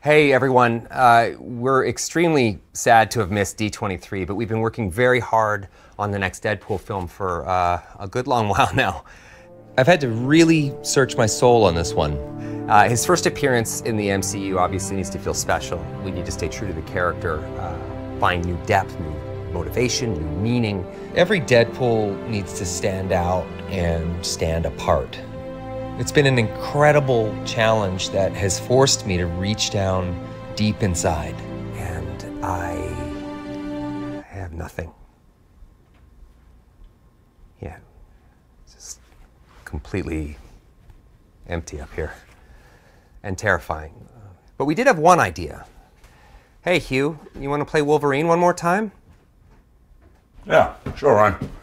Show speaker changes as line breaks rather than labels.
Hey everyone, we're extremely sad to have missed D23, but we've been working very hard on the next Deadpool film for a good long while now.
I've had to really search my soul on this one.
His first appearance in the MCU obviously needs to feel special. We need to stay true to the character, find new depth, new motivation, new meaning.
Every Deadpool needs to stand out and stand apart. It's been an incredible challenge that has forced me to reach down deep inside.
And I have nothing. Yeah, just completely empty up here and terrifying. But we did have one idea. Hey Hugh, you want to play Wolverine one more time?
Yeah, sure, Ryan.